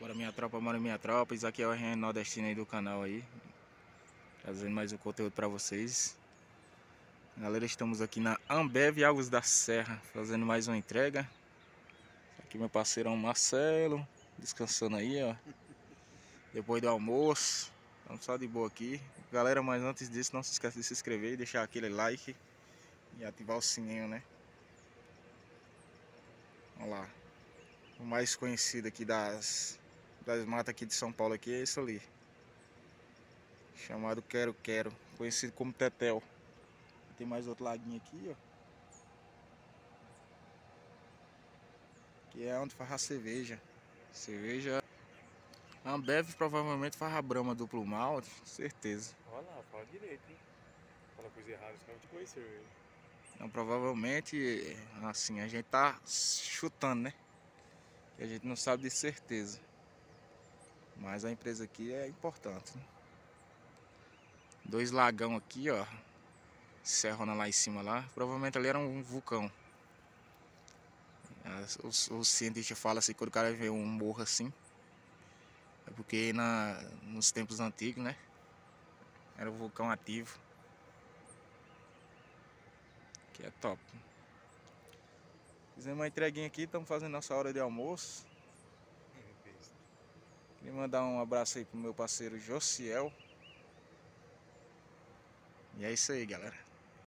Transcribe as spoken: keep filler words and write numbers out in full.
Bora minha tropa, bora minha tropa. Isso aqui é o R N Nordestino aí do canal aí. Trazendo mais um conteúdo pra vocês. Galera, estamos aqui na Ambev Águas da Serra, fazendo mais uma entrega. Aqui meu parceirão Marcelo, descansando aí, ó. Depois do almoço. Estamos só de boa aqui. Galera, mas antes disso, não se esqueça de se inscrever e deixar aquele like. E ativar o sininho, né? Vamos lá. O mais conhecido aqui das, das matas aqui de São Paulo aqui é esse ali. Chamado Quero Quero, conhecido como Tetel. Tem mais outro laguinho aqui, ó. Que é onde faz a cerveja. Cerveja Ambev provavelmente faz a Brahma duplo malte, certeza. Olha lá, fala direito, hein? Fala coisa errada, os caras não te conheceram, velho. Então provavelmente, assim, a gente tá chutando, né? Que a gente não sabe de certeza. Mas a empresa aqui é importante, né? Dois lagão aqui, ó. Serrona lá em cima lá. Provavelmente ali era um vulcão. Os, os cientistas falam assim, quando o cara vê um morro assim, é porque na, nos tempos antigos, né? Era um vulcão ativo. Que é top. Fizemos uma entreguinha aqui, estamos fazendo nossa hora de almoço. Queria mandar um abraço aí pro meu parceiro Josiel. E é isso aí, galera.